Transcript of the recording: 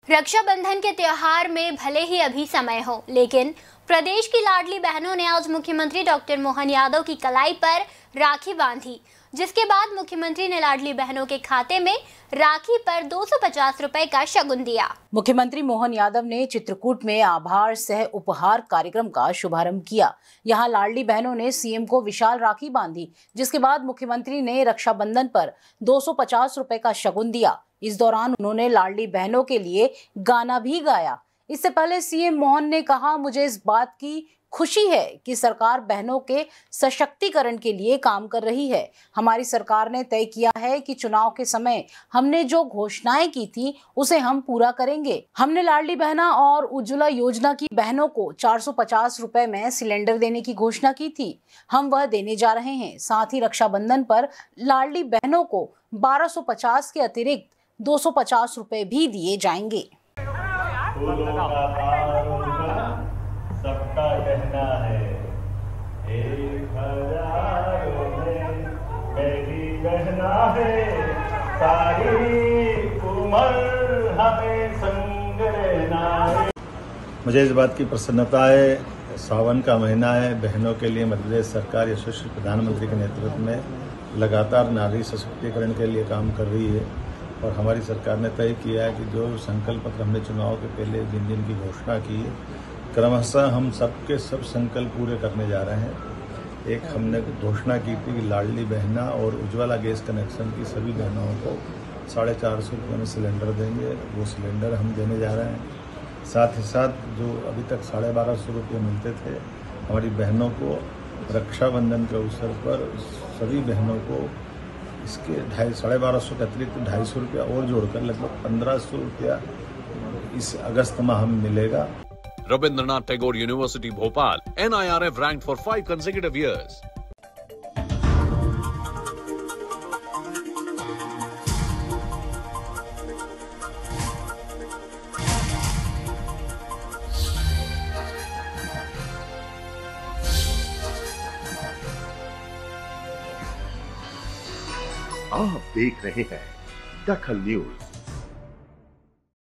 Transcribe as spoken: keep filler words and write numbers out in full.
रक्षाबंधन के त्योहार में भले ही अभी समय हो, लेकिन प्रदेश की लाडली बहनों ने आज मुख्यमंत्री डॉक्टर मोहन यादव की कलाई पर राखी बांधी, जिसके बाद मुख्यमंत्री ने लाडली बहनों के खाते में राखी पर दो सौ पचास रुपए का शगुन दिया। मुख्यमंत्री मोहन यादव ने चित्रकूट में आभार सह उपहार कार्यक्रम का शुभारंभ किया। यहां लाडली बहनों ने सीएम को विशाल राखी बांधी, जिसके बाद मुख्यमंत्री ने रक्षाबंधन पर दो सौ पचास रुपए का शगुन दिया। इस दौरान उन्होंने लाडली बहनों के लिए गाना भी गाया। इससे पहले सीएम मोहन ने कहा, मुझे इस बात की खुशी है कि सरकार बहनों के सशक्तिकरण के लिए काम कर रही है। हमारी सरकार ने तय किया है कि चुनाव के समय हमने जो घोषणाएं की थी उसे हम पूरा करेंगे। हमने लाडली बहना और उज्ज्वला योजना की बहनों को चार सौ पचास रुपए में सिलेंडर देने की घोषणा की थी, हम वह देने जा रहे हैं। साथ ही रक्षाबंधन पर लाडली बहनों को बारह सौ पचास के अतिरिक्त दो सौ पचास रुपए भी दिए जाएंगे। सबका कहना है एक हजार में मेरी बहना है, सारी उम्र हमें संग रहना है। मुझे इस बात की प्रसन्नता है, सावन का महीना है, बहनों के लिए मध्य प्रदेश सरकार यशस्वी प्रधानमंत्री के नेतृत्व में लगातार नारी सशक्तिकरण के लिए काम कर रही है। और हमारी सरकार ने तय किया है कि जो संकल्प पत्र हमने चुनाव के पहले जिन जिन की घोषणा की है, क्रमशः हम सबके सब संकल्प पूरे करने जा रहे हैं। एक हमने घोषणा की थी कि लाडली बहना और उज्ज्वला गैस कनेक्शन की सभी बहनों को साढ़े चार सौ रुपये में सिलेंडर देंगे, वो सिलेंडर हम देने जा रहे हैं। साथ ही साथ जो अभी तक साढ़े बारह सौ रुपये मिलते थे, हमारी बहनों को रक्षाबंधन के अवसर पर सभी बहनों को इसके ढाई साढ़े बारह सौ के अतिरिक्त ढाई सौ रुपया और जोड़कर लगभग पंद्रह सौ रुपया इस अगस्त माह में मिलेगा। Rabindranath Tagore University, Bhopal, N I R F ranked for five consecutive years. आप देख रहे हैं दखल न्यूज।